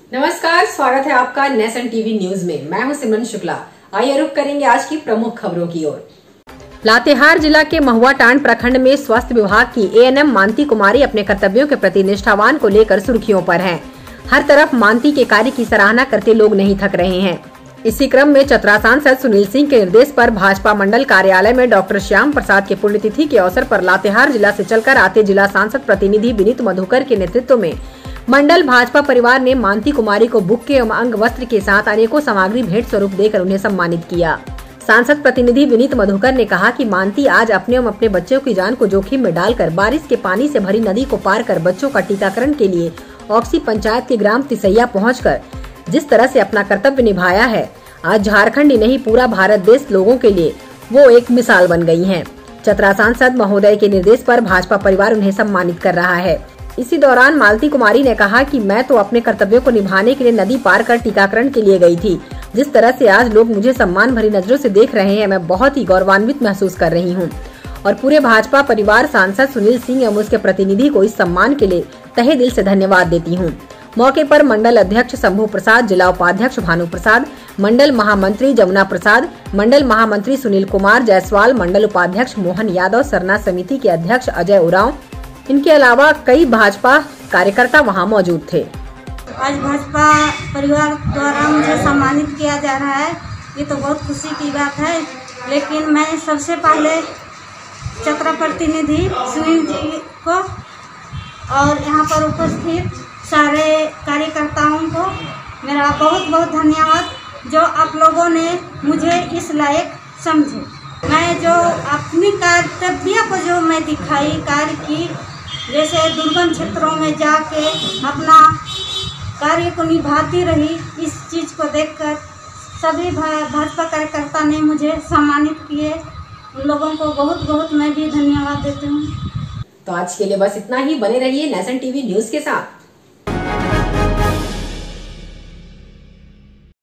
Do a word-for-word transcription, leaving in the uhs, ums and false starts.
नमस्कार, स्वागत है आपका नेशन टीवी न्यूज में। मैं हूं सिमरन शुक्ला। आइए रुक करेंगे आज की प्रमुख खबरों की ओर। लातेहार जिला के महुआ टांड प्रखंड में स्वास्थ्य विभाग की एएनएम मानती कुमारी अपने कर्तव्यों के प्रति निष्ठावान को लेकर सुर्खियों पर हैं। हर तरफ मानती के कार्य की सराहना करते लोग नहीं थक रहे हैं। इसी क्रम में चतरा सांसद सुनील सिंह के निर्देश पर भाजपा मंडल कार्यालय में डॉक्टर श्याम प्रसाद के पुण्यतिथि के अवसर पर लातेहार जिला से चलकर आते जिला सांसद प्रतिनिधि विनीत मधुकर के नेतृत्व में मंडल भाजपा परिवार ने मानती कुमारी को बुक्के एवं अंग वस्त्र के साथ अनेकों सामग्री भेंट स्वरूप देकर उन्हें सम्मानित किया। सांसद प्रतिनिधि विनीत मधुकर ने कहा कि मानती आज अपने एवं अपने बच्चों की जान को जोखिम में डालकर बारिश के पानी से भरी नदी को पार कर बच्चों का टीकाकरण के लिए ऑक्सी पंचायत के ग्राम तिसैया पहुंचकर जिस तरह से अपना कर्तव्य निभाया है, आज झारखंड ही नहीं पूरा भारत देश लोगों के लिए वो एक मिसाल बन गई हैं। चतरा सांसद महोदय के निर्देश पर भाजपा परिवार उन्हें सम्मानित कर रहा है। इसी दौरान मालती कुमारी ने कहा कि मैं तो अपने कर्तव्यों को निभाने के लिए नदी पार कर टीकाकरण के लिए गई थी। जिस तरह से आज लोग मुझे सम्मान भरी नजरों से देख रहे हैं, मैं बहुत ही गौरवान्वित महसूस कर रही हूं और पूरे भाजपा परिवार सांसद सुनील सिंह एवं उसके प्रतिनिधि को इस सम्मान के लिए तहे दिल से धन्यवाद देती हूं। मौके पर मंडल अध्यक्ष शंभू प्रसाद, जिला उपाध्यक्ष भानु प्रसाद, मंडल महामंत्री जमुना प्रसाद, मंडल महामंत्री सुनील कुमार जायसवाल, मंडल उपाध्यक्ष मोहन यादव, सरना समिति के अध्यक्ष अजय उरांव, इनके अलावा कई भाजपा कार्यकर्ता वहां मौजूद थे। आज भाजपा परिवार द्वारा मुझे सम्मानित किया जा रहा है, ये तो बहुत खुशी की बात है। लेकिन मैं सबसे पहले चतरा प्रतिनिधि सुनील जी को और यहाँ पर उपस्थित सारे कार्यकर्ताओं को मेरा बहुत बहुत धन्यवाद, जो आप लोगों ने मुझे इस लायक समझे। मैं जो अपनी कर्तव्य को जो मैं दिखाई कार्य की, जैसे दुर्गम क्षेत्रों में जाके अपना कार्य को निभाती रही, इस चीज़ को देखकर सभी भाजपा कार्यकर्ता ने मुझे सम्मानित किए। उन लोगों को बहुत बहुत मैं भी धन्यवाद देती हूँ। तो आज के लिए बस इतना ही। बने रहिए नेशन टीवी न्यूज के साथ।